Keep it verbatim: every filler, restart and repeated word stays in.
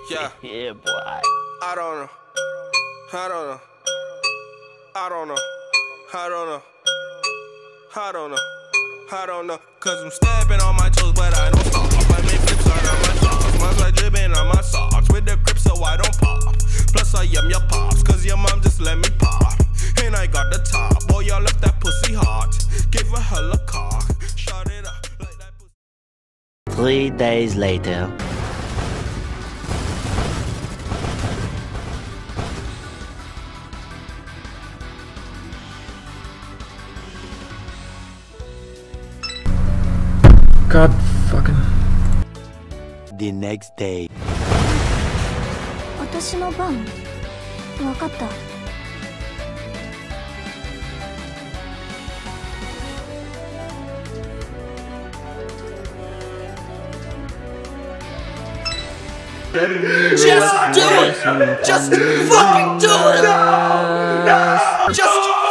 Yeah. Yeah, boy. I don't know. I don't know. I don't know. I don't know. I don't know. I don't know. Cause I'm stepping on my toes, but I don't stop. I make flips on my socks. Mine's like dripping on my socks. With the grip so I don't pop. Plus I am your pops, cause your mom just let me pop. And I got the top. Boy, y'all left that pussy hot. Gave her hella cock. Shot it up like that pussy. Three days later. God fucking. The next day. 私の番。わかった。 Just do it! Just fucking do it! No! No! Just